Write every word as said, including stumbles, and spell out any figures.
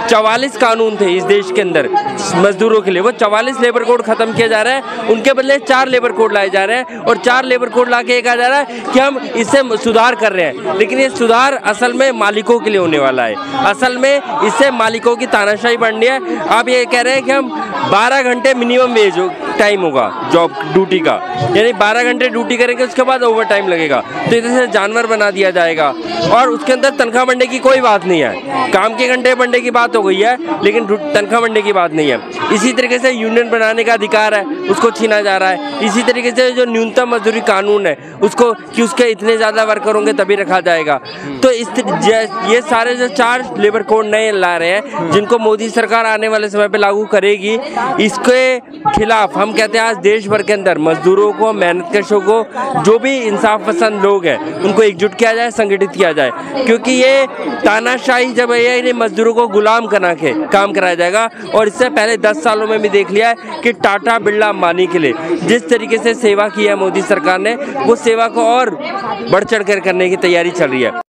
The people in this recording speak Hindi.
चवालीस कानून थे इस देश के अंदर मजदूरों के लिए, वो चवालीस लेबर कोड खत्म किया जा रहा है, उनके बदले चार लेबर कोड लाए जा रहे हैं और चार लेबर कोड ला के ये कहा जा रहा है कि हम इससे सुधार कर रहे हैं। लेकिन ये सुधार असल में मालिकों के लिए होने वाला है, असल में इससे मालिकों की तानाशाही बढ़नी है। आप ये कह रहे हैं कि हम बारह घंटे मिनिमम वेज टाइम होगा जॉब ड्यूटी का, यानी बारह घंटे ड्यूटी करेंगे उसके बाद ओवर टाइम लगेगा, तो इधर से जानवर बना दिया जाएगा। और उसके अंदर तनख्वाह बढ़ने की कोई बात नहीं है, काम के घंटे बढ़ने की बात हो गई है लेकिन तनख्वाह बढ़ने की बात नहीं है। इसी तरीके से यूनियन बनाने का अधिकार है उसको छीना जा रहा है। इसी तरीके से जो न्यूनतम मजदूरी कानून है उसको कि उसके इतने ज़्यादा वर्कर होंगे तभी रखा जाएगा। तो इस ये सारे जो चार लेबर कोड नए ला रहे हैं जिनको मोदी सरकार आने वाले समय पे लागू करेगी, इसके खिलाफ हम कहते हैं आज देश भर के अंदर मजदूरों को, मेहनतकशों को, जो भी इंसाफ पसंद लोग हैं उनको एकजुट किया जाए, संगठित किया जाए, क्योंकि ये तानाशाही जब ये मजदूरों को गुलाम करा के काम कराया जाएगा। और इससे पहले दस सालों में भी देख लिया है कि टाटा, बिरला, अंबानी के लिए जिस तरीके से सेवा की है मोदी सरकार ने, वो सेवा को और बढ़ चढ़ कर करने की तैयारी चल रही है।